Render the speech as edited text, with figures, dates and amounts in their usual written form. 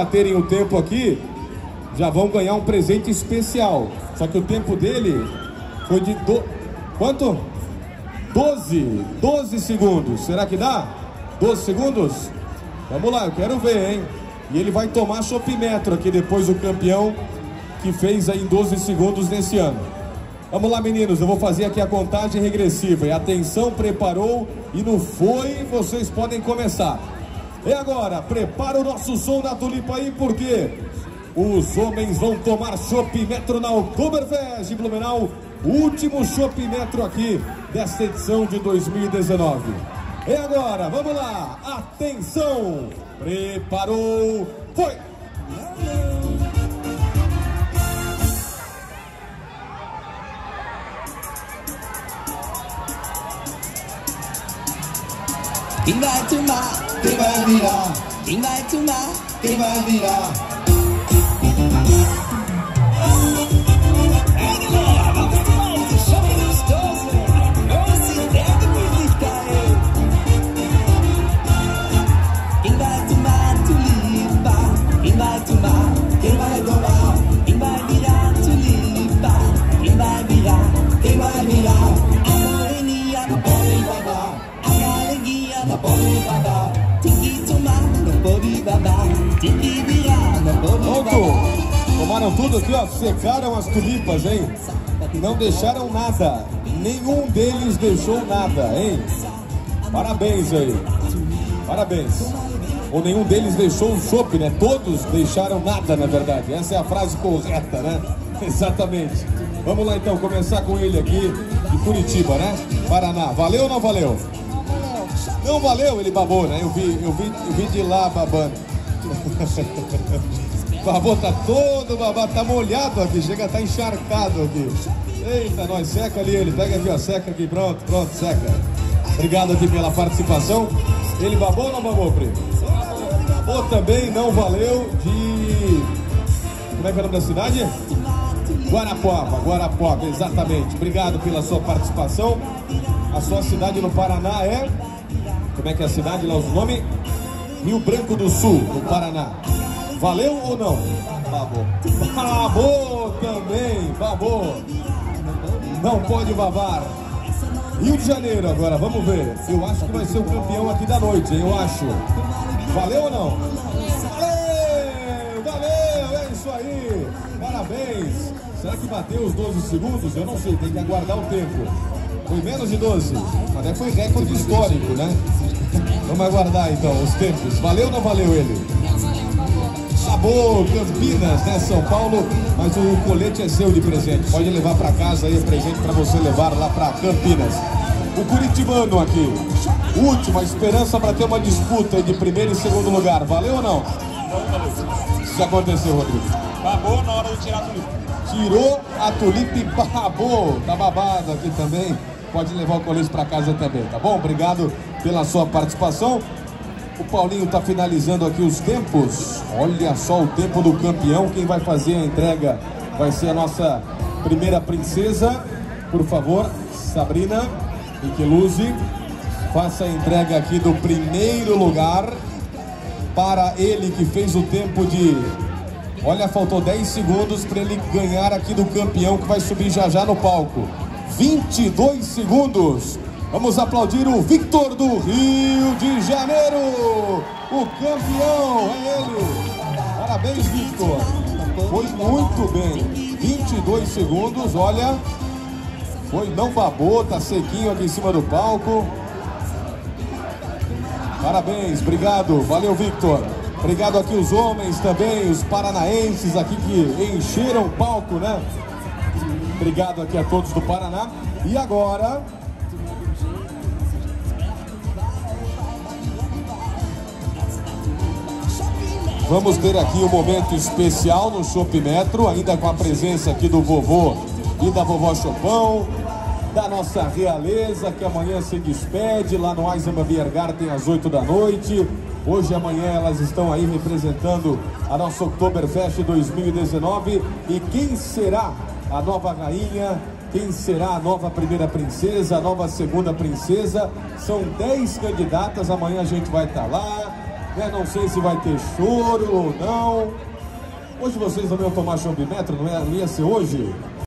baterem o tempo aqui, já vão ganhar um presente especial. Só que o tempo dele foi de... Quanto? 12 segundos. Será que dá? 12 segundos? Vamos lá, eu quero ver, hein? E ele vai tomar chopímetro aqui depois, o campeão que fez aí em 12 segundos nesse ano. Vamos lá, meninos, eu vou fazer aqui a contagem regressiva. E atenção, preparou e no foi, vocês podem começar. E agora, prepara o nosso som da tulipa aí, porque os homens vão tomar chopímetro na Oktoberfest em Blumenau. O último chopímetro aqui desta edição de 2019. E agora, vamos lá, atenção, preparou, foi! Quem vai tomar? Quem vai virar? Quem vai tomar? Quem vai virar? Tomaram tudo aqui, ó, secaram as tulipas, hein? Não deixaram nada. Nenhum deles deixou nada, hein? Parabéns aí. Parabéns. Ou nenhum deles deixou um chopp, né? Todos deixaram nada, na verdade. Essa é a frase correta, né? Exatamente. Vamos lá então, começar com ele aqui de Curitiba, né? Paraná. Valeu ou não valeu? Não valeu, ele babou, né? Eu vi de lá babando. Babou, tá todo babado, tá molhado aqui, chega a tá encharcado aqui. Eita, nós, seca ali ele, pega aqui, ó, seca aqui, pronto, seca. Obrigado aqui pela participação. Ele babou ou não babou, primo? Babou também, não valeu, de... Como é que é o nome da cidade? Guarapuava, exatamente. Obrigado pela sua participação. A sua cidade no Paraná é... Como é que é a cidade lá, o nome? Rio Branco do Sul, no Paraná. Valeu ou não? Babou. Babou também, babou. Não pode babar. Rio de Janeiro agora, vamos ver. Eu acho que vai ser o campeão aqui da noite, hein? Eu acho. Valeu ou não? Valeu, é isso aí. Parabéns. Será que bateu os 12 segundos? Eu não sei, tem que aguardar o tempo. Foi menos de 12, até foi recorde histórico, né? Vamos aguardar então os tempos. Valeu ou não valeu ele? Acabou, Campinas, né, São Paulo, mas o colete é seu de presente, pode levar para casa aí, presente para você levar lá para Campinas. O curitibano aqui, última esperança para ter uma disputa de primeiro e segundo lugar, valeu ou não? Não valeu. O que aconteceu, Rodrigo? Babou na hora de tirar a tulipa. Tirou a tulipa e babou, tá babado aqui também, pode levar o colete para casa também, tá bom? Obrigado pela sua participação. O Paulinho está finalizando aqui os tempos. Olha só o tempo do campeão. Quem vai fazer a entrega vai ser a nossa primeira princesa. Por favor, Sabrina Micheluzzi, faça a entrega aqui do primeiro lugar para ele que fez o tempo de... Olha, faltou 10 segundos para ele ganhar aqui do campeão que vai subir já já no palco. 22 segundos. Vamos aplaudir o Victor do Rio de Janeiro. O campeão é ele. Parabéns, Victor. Foi muito bem. 22 segundos, olha. Foi, não babou, tá sequinho aqui em cima do palco. Parabéns, obrigado. Valeu, Victor. Obrigado aqui os homens também, os paranaenses aqui que encheram o palco, né? Obrigado aqui a todos do Paraná. E agora... Vamos ter aqui um momento especial no Chopímetro, ainda com a presença aqui do vovô e da vovó Chopão, da nossa realeza, que amanhã se despede lá no Eisenbahn Biergarten às 8 da noite. Hoje e amanhã elas estão aí representando a nossa Oktoberfest 2019. E quem será a nova rainha? Quem será a nova primeira princesa, a nova segunda princesa? São 10 candidatas, amanhã a gente vai estar lá. né? Não sei se vai ter choro ou não. Hoje vocês não iam tomar chombimento, não ia ser hoje?